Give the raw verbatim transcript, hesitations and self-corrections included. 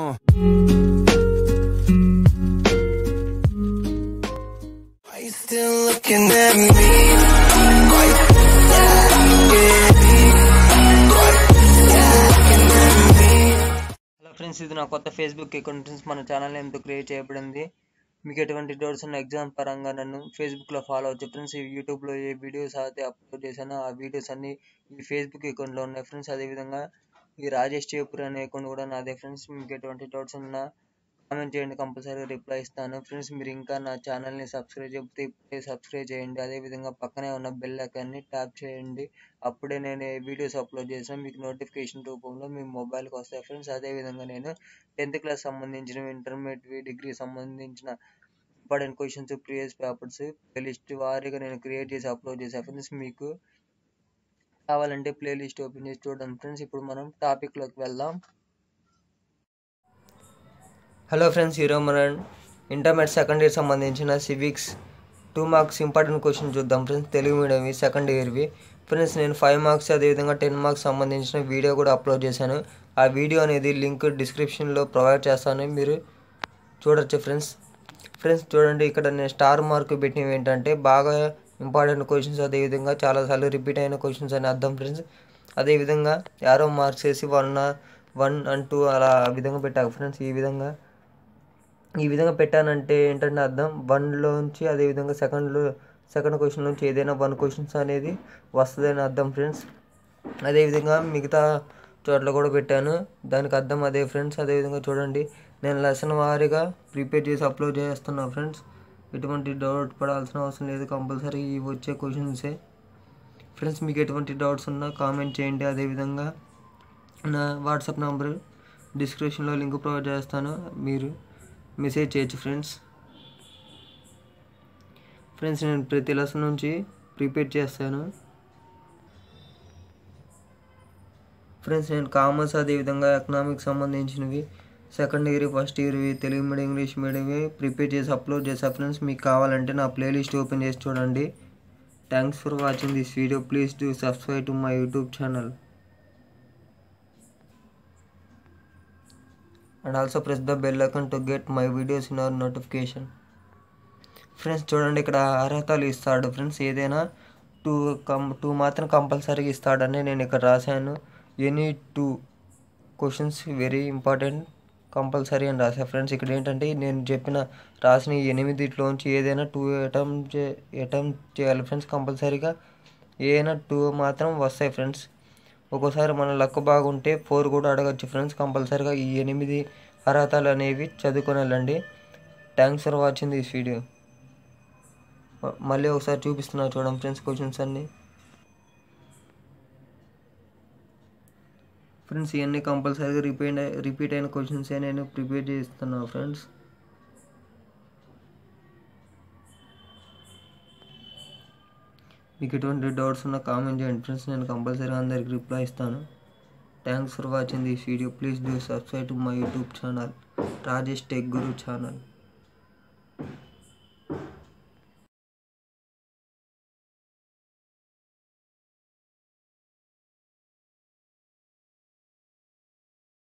Uh. Are you still looking at me? Hello friends, ఇది నా కొత్త ఫేస్బుక్ అకౌంట్ ఫ్రెండ్స్. మన ఛానల్ ఎంతో క్రియేట్ చేయబడింది. మీకు ఎటువంటి డౌట్స్ ఉన్న ఎగ్జామ్ పరంగా నన్ను ఫేస్బుక్లో ఫాలో అవచ్చు ఫ్రెండ్స్. యూట్యూబ్లో ఏ వీడియోస్ అయితే అప్లోడ్ చేశానో ఆ వీడియోస్ అన్ని ఈ ఫేస్బుక్ అకౌంట్లో ఉన్నాయి ఫ్రెండ్స్. అదేవిధంగా ఈ రాజేష్ చేపూర్ అనే అకౌంట్ కూడా నాదే ఫ్రెండ్స్. మీకు ఎటువంటి డౌట్స్ ఉన్నా కామెంట్ చేయండి, కంపల్సరీగా రిప్లై ఇస్తాను ఫ్రెండ్స్. మీరు ఇంకా నా ఛానల్ని సబ్స్క్రైబ్ చెప్తే ఇప్పుడే సబ్స్క్రైబ్ చేయండి. అదేవిధంగా పక్కనే ఉన్న బెల్ ఐకాన్ని ట్యాప్ చేయండి. అప్పుడే నేను ఏ వీడియోస్ అప్లోడ్ చేసినా మీకు నోటిఫికేషన్ రూపంలో మీ మొబైల్కి వస్తాయి ఫ్రెండ్స్. అదేవిధంగా నేను టెన్త్ క్లాస్ సంబంధించిన, ఇంటర్మీడియట్, డిగ్రీ సంబంధించిన important questions, previous papers playlist వారీగా నేను క్రియేట్ చేసి అప్లోడ్ చేశాను ఫ్రెండ్స్. మీకు కావాలంటే ప్లేలిస్ట్ ఓపెన్ చేసి చూడండి ఫ్రెండ్స్. ఇప్పుడు మనం టాపిక్లోకి వెళ్దాం. హలో ఫ్రెండ్స్, ఈరోజు మనం ఇంటర్మీడియట్ సెకండ్ ఇయర్ సంబంధించిన civics two marks important question చూద్దాం ఫ్రెండ్స్. తెలుగు మీడియంవి సెకండ్ ఇయర్వి ఫ్రెండ్స్. నేను ఫైవ్ మార్క్స్ అదేవిధంగా టెన్ మార్క్స్ సంబంధించిన వీడియో కూడా అప్లోడ్ చేశాను. ఆ వీడియో అనేది లింక్ డిస్క్రిప్షన్లో ప్రొవైడ్ చేస్తాను, మీరు చూడొచ్చు ఫ్రెండ్స్. ఫ్రెండ్స్ చూడండి, ఇక్కడ నేను స్టార్ మార్క్ పెట్టినవి ఏంటంటే బాగా ఇంపార్టెంట్ క్వశ్చన్స్, అదేవిధంగా చాలాసార్లు రిపీట్ అయిన క్వశ్చన్స్ అని అర్థం ఫ్రెండ్స్. అదేవిధంగా యారో మార్క్స్ వేసి వన్ వన్ అండ్ టూ అలా ఆ విధంగా పెట్టాను ఫ్రెండ్స్. ఈ విధంగా ఈ విధంగా పెట్టానంటే ఏంటంటే అర్థం వన్లోంచి అదేవిధంగా సెకండ్లో సెకండ్ క్వశ్చన్ నుంచి ఏదైనా వన్ క్వశ్చన్స్ అనేది వస్తుందని అర్థం ఫ్రెండ్స్. అదేవిధంగా మిగతా చోట్ల కూడా పెట్టాను, దానికి అర్థం అదే ఫ్రెండ్స్. అదేవిధంగా చూడండి, నేను లెసన్ వారీగా ప్రిపేర్ చేసి అప్లోడ్ చేస్తున్నాను ఫ్రెండ్స్. ఎటువంటి డౌట్ పడాల్సిన అవసరం లేదు, కంపల్సరీ ఇవి వచ్చే క్వశ్చన్సే ఫ్రెండ్స్. మీకు ఎటువంటి డౌట్స్ ఉన్నా కామెంట్ చేయండి. అదేవిధంగా నా వాట్సాప్ నెంబర్ డిస్క్రిప్షన్లో లింక్ ప్రొవైడ్ చేస్తాను, మీరు మెసేజ్ చేయొచ్చు ఫ్రెండ్స్. ఫ్రెండ్స్ నేను ప్రతి లెసన్ నుంచి ప్రిపేర్ చేస్తాను ఫ్రెండ్స్. నేను కామర్స్ అదేవిధంగా ఎకనామిక్స్ సంబంధించినవి సెకండ్ ఇయర్, ఫస్ట్ ఇయర్వి, తెలుగు మీడియం, ఇంగ్లీష్ మీడియంవి ప్రిపేర్ చేసి అప్లోడ్ చేసా ఫ్రెండ్స్. మీకు కావాలంటే నా ప్లేలిస్ట్ ఓపెన్ చేసి చూడండి. Thanks for watching this video. Please do subscribe to my YouTube channel and also press the bell icon to get my videos in our notification. Friends చూడండి, ఇక్కడ అర్హతలు ఇస్తాడు ఫ్రెండ్స్. ఏదైనా టూ కం టూ మాత్రం కంపల్సరీగా ఇస్తాడని నేను ఇక్కడ రాశాను. Any two questions very important compulsory అని రాశాను ఫ్రెండ్స్. ఇక్కడ ఏంటంటే నేను చెప్పిన రాసిన ఎనిమిదిట్లోంచి ఏదైనా టూ అటెంప్ట్ చే అటెంప్ట్ చేయాలి ఫ్రెండ్స్. కంపల్సరీగా ఏదైనా టూ మాత్రం వస్తాయి ఫ్రెండ్స్. ఒక్కోసారి మన లక్ బాగుంటే ఫోర్ కూడా అడగచ్చు ఫ్రెండ్స్. కంపల్సరీగా ఈ ఎనిమిది అర్హతలు అనేవి చదువుకొని వెళ్ళండి. Thanks for watching this video. మళ్ళీ ఒకసారి చూపిస్తున్నా చూడండి ఫ్రెండ్స్ క్వశ్చన్స్ అన్నీ. ఫ్రెండ్స్ ఇవన్నీ కంపల్సరీగా రిపీట్ రిపీట్ అయిన క్వశ్చన్సే నేను ప్రిపేర్ చేస్తున్నాను ఫ్రెండ్స్. మీకు ఎటువంటి డౌట్స్ ఉన్నా కామెంట్ చేయండి ఫ్రెండ్స్, నేను కంపల్సరీగా అందరికి రిప్లై ఇస్తాను. Thanks for watching this video. Please do subscribe to my YouTube channel Rajesh tech Guru channel.